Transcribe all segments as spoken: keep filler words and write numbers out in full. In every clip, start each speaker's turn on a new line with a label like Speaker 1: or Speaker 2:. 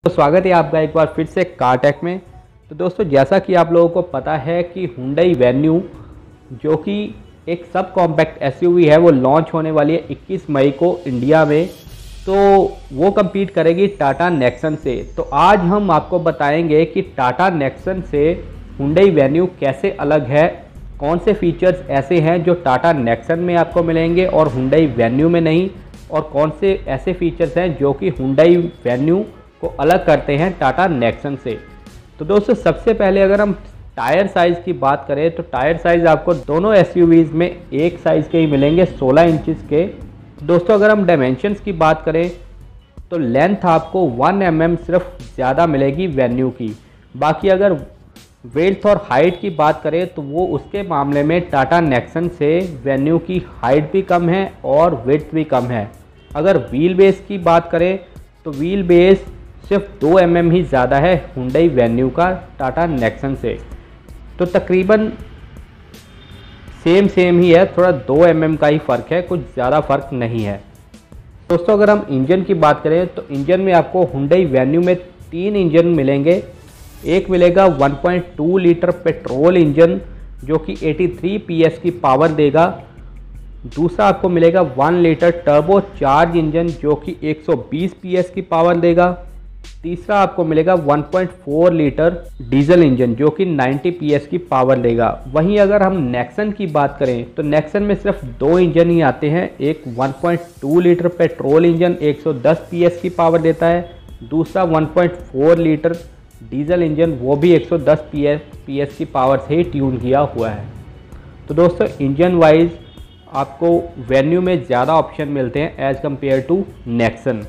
Speaker 1: तो स्वागत है आपका एक बार फिर से कारटेक में। तो दोस्तों, जैसा कि आप लोगों को पता है कि हुंडई वेन्यू जो कि एक सब कॉम्पैक्ट एसयूवी है वो लॉन्च होने वाली है इक्कीस मई को इंडिया में। तो वो compete करेगी टाटा नेक्सन से। तो आज हम आपको बताएंगे कि टाटा नेक्सन से हुंडई वेन्यू कैसे अलग है, कौन से फीचर्स ऐसे हैं जो टाटा नेक्सन में आपको मिलेंगे और हुंडई वेन्यू में नहीं, और कौन से ऐसे फीचर्स हैं जो कि हुंडई वेन्यू को अलग करते हैं टाटा नेक्सन से। तो दोस्तों, सबसे पहले अगर हम टायर साइज़ की बात करें तो टायर साइज़ आपको दोनों एसयूवीज़ में एक साइज़ के ही मिलेंगे, सोलह इंचेस के। दोस्तों, अगर हम डायमेंशंस की बात करें तो लेंथ आपको वन एम एम सिर्फ ज़्यादा मिलेगी वेन्यू की। बाकी अगर वेड्थ और हाइट की बात करें तो वो उसके मामले में टाटा नेक्सन से वेन्यू की हाइट भी कम है और विड्थ भी कम है। अगर व्हील बेस की बात करें तो व्हील बेस सिर्फ दो एम एम ही ज़्यादा है हुंडई वेन्यू का टाटा नेक्सन से। तो तकरीबन सेम सेम ही है, थोड़ा दो एम एम का ही फ़र्क है, कुछ ज़्यादा फ़र्क नहीं है। दोस्तों, अगर हम इंजन की बात करें तो इंजन में आपको हुंडई वेन्यू में तीन इंजन मिलेंगे। एक मिलेगा one point two litre petrol engine जो कि तिरासी पी एस की पावर देगा। दूसरा आपको मिलेगा one litre turbo charge engine जो कि एक सौ बीस पी एस की पावर देगा। तीसरा आपको मिलेगा one point four litre diesel engine जो कि नब्बे पी एस की पावर देगा। वहीं अगर हम नेक्सन की बात करें तो नेक्सन में सिर्फ दो इंजन ही आते हैं। एक one point two litre petrol engine एक सौ दस पी एस की पावर देता है। दूसरा one point four litre diesel engine, वो भी एक सौ दस पी एस की पावर से ही ट्यून किया हुआ है। तो दोस्तों, इंजन वाइज आपको वेन्यू में ज़्यादा ऑप्शन मिलते हैं एज़ कम्पेयर टू नेक्सन।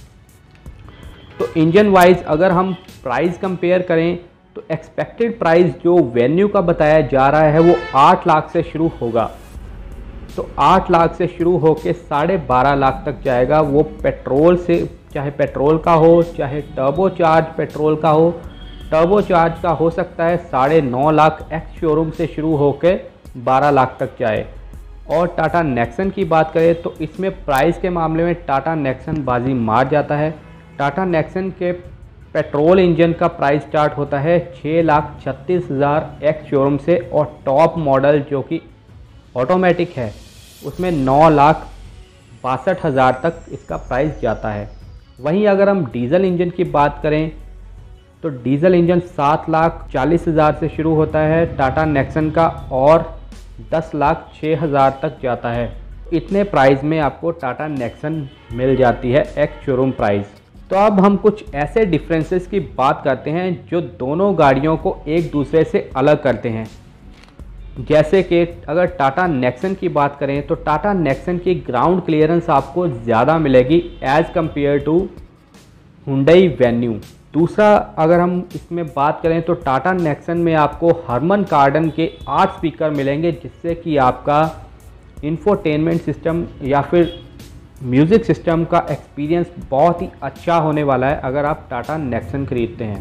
Speaker 1: तो इंजन वाइज अगर हम प्राइस कंपेयर करें तो एक्सपेक्टेड प्राइस जो वेन्यू का बताया जा रहा है वो आठ लाख से शुरू होगा। तो आठ लाख से शुरू होकर साढ़े बारह लाख तक जाएगा। वो पेट्रोल से, चाहे पेट्रोल का हो चाहे टर्बो चार्ज पेट्रोल का हो। टर्बो चार्ज का हो सकता है साढ़े नौ लाख एक्स शोरूम से शुरू होकर बारह लाख तक जाए। और टाटा नेक्सन की बात करें तो इसमें प्राइस के मामले में टाटा नेक्सन बाजी मार जाता है। टाटा नेक्सन के पेट्रोल इंजन का प्राइस स्टार्ट होता है छः लाख छत्तीस हज़ार एक्स शोरूम से, और टॉप मॉडल जो कि ऑटोमेटिक है उसमें नौ लाख बासठ हज़ार तक इसका प्राइस जाता है। वहीं अगर हम डीजल इंजन की बात करें तो डीजल इंजन सात लाख चालीस हज़ार से शुरू होता है टाटा नेक्सन का, और दस लाख छः हज़ार तक जाता है। इतने प्राइस में आपको टाटा नेक्सन मिल जाती है एक्स शोरूम प्राइस। तो अब हम कुछ ऐसे डिफरेंसेस की बात करते हैं जो दोनों गाड़ियों को एक दूसरे से अलग करते हैं। जैसे कि अगर टाटा नेक्सन की बात करें तो टाटा नेक्सन की ग्राउंड क्लियरेंस आपको ज़्यादा मिलेगी as compare to Hyundai Venue. दूसरा, अगर हम इसमें बात करें तो टाटा नेक्सन में आपको हरमन कार्डन के आठ स्पीकर मिलेंगे, जिससे कि आपका इंफोटेनमेंट सिस्टम या फिर म्यूज़िक सिस्टम का एक्सपीरियंस बहुत ही अच्छा होने वाला है अगर आप टाटा नेक्सन खरीदते हैं।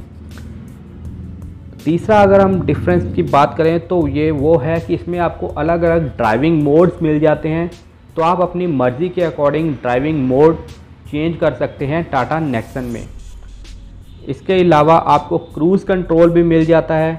Speaker 1: तीसरा, अगर हम डिफरेंस की बात करें तो ये वो है कि इसमें आपको अलग अलग ड्राइविंग मोड्स मिल जाते हैं। तो आप अपनी मर्ज़ी के अकॉर्डिंग ड्राइविंग मोड चेंज कर सकते हैं टाटा नेक्सन में। इसके अलावा आपको क्रूज़ कंट्रोल भी मिल जाता है।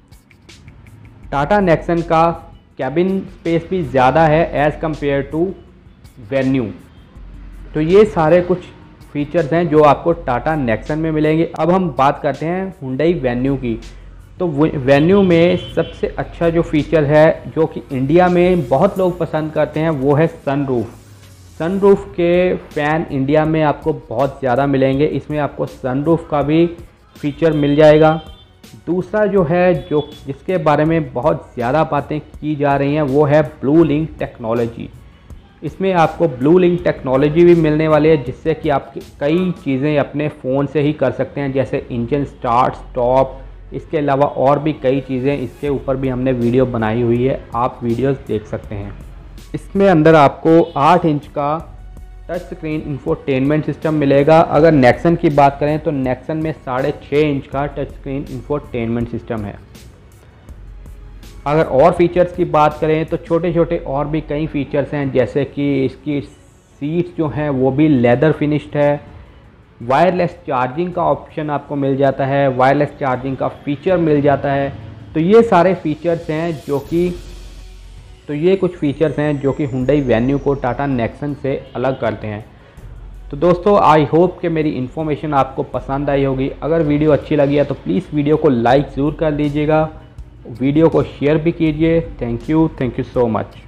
Speaker 1: टाटा नेक्सन का कैबिन स्पेस भी ज़्यादा है एज़ कम्पेयर टू वेन्यू। तो ये सारे कुछ फीचर्स हैं जो आपको टाटा नेक्सन में मिलेंगे। अब हम बात करते हैं हुंडई वेन्यू की। तो वेन्यू में सबसे अच्छा जो फीचर है जो कि इंडिया में बहुत लोग पसंद करते हैं वो है सनरूफ। सनरूफ के फ़ैन इंडिया में आपको बहुत ज़्यादा मिलेंगे। इसमें आपको सनरूफ का भी फीचर मिल जाएगा। दूसरा जो है जो जिसके बारे में बहुत ज़्यादा बातें की जा रही हैं वो है ब्लू लिंक टेक्नोलॉजी। इसमें आपको ब्लू लिंक टेक्नोलॉजी भी मिलने वाली है, जिससे कि आप कई चीज़ें अपने फ़ोन से ही कर सकते हैं, जैसे इंजन स्टार्ट स्टॉप। इसके अलावा और भी कई चीज़ें, इसके ऊपर भी हमने वीडियो बनाई हुई है, आप वीडियोस देख सकते हैं। इसमें अंदर आपको आठ इंच का टच स्क्रीन इंफोटेनमेंट सिस्टम मिलेगा। अगर नेक्सन की बात करें तो नेक्सन में साढ़े छः इंच का टच स्क्रीन इंफोटेनमेंट सिस्टम है। अगर और फीचर्स की बात करें तो छोटे छोटे और भी कई फीचर्स हैं, जैसे कि इसकी सीट्स जो हैं वो भी लेदर फिनिश्ड है। वायरलेस चार्जिंग का ऑप्शन आपको मिल जाता है, वायरलेस चार्जिंग का फीचर मिल जाता है। तो ये सारे फीचर्स हैं जो कि तो ये कुछ फीचर्स हैं जो कि Hyundai Venue को टाटा नेक्सन से अलग करते हैं। तो दोस्तों आई होप कि मेरी इन्फॉर्मेशन आपको पसंद आई होगी। अगर वीडियो अच्छी लगी है तो प्लीज़ वीडियो को लाइक ज़रूर कर दीजिएगा, वीडियो को शेयर भी कीजिए। Thank you thank you so much.